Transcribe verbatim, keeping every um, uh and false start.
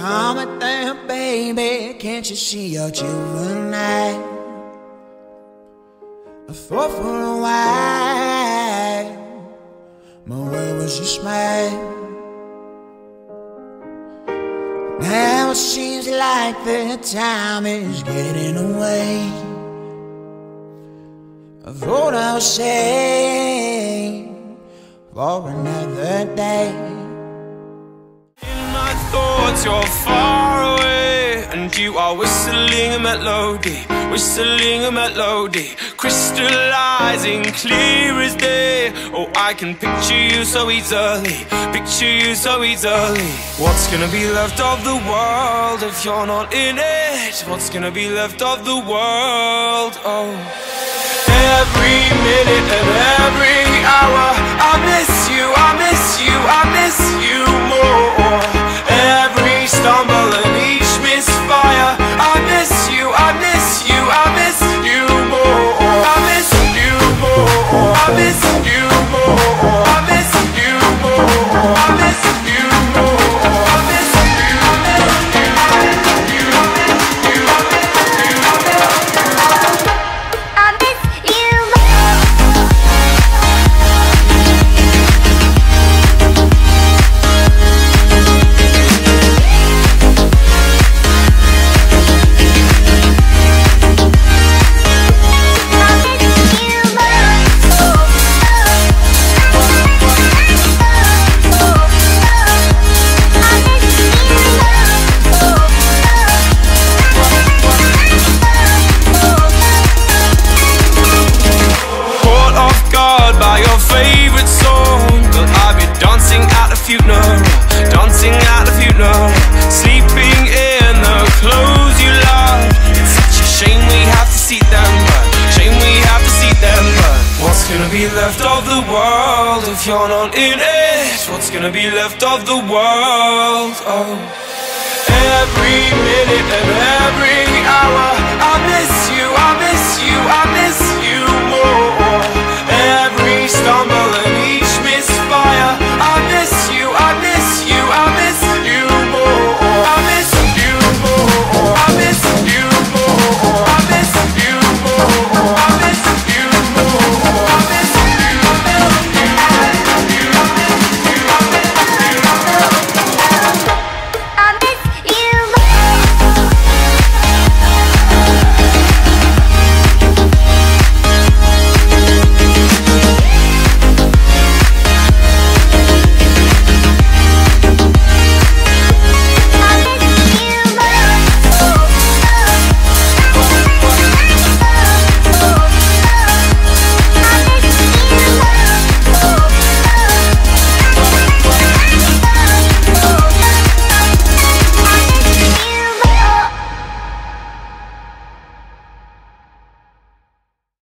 Come with them, baby, can't you see you're juvenile? I thought for a while my world was your smile. Now it seems like the time is getting away. I thought I was safe for another day. In my thoughts you're far away, and you are whistling a melody, whistling a melody, crystallizing clear as day. Oh, I can picture you so easily, picture you so easily. What's gonna be left of the world if you're not in it? What's gonna be left of the world? Oh, every minute and every hour I miss you, I miss you, I miss you more. Every stumble and each misfire, I miss you, I miss you, I miss you more. I miss you more, I miss you more, I miss you more, I miss you more, I miss you, I miss you, I miss you, I miss you, I miss you, I miss you. Favorite song, will I be dancing at the funeral, dancing at the funeral, sleeping in the clothes you love. It's such a shame we have to see them, but shame we have to see them, but what's gonna be left of the world if you're not in it? What's gonna be left of the world? Oh, every minute and every hour I miss you, I miss you, I miss you more.